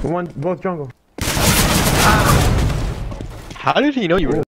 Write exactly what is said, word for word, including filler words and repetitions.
One, both jungle. How did he know you were?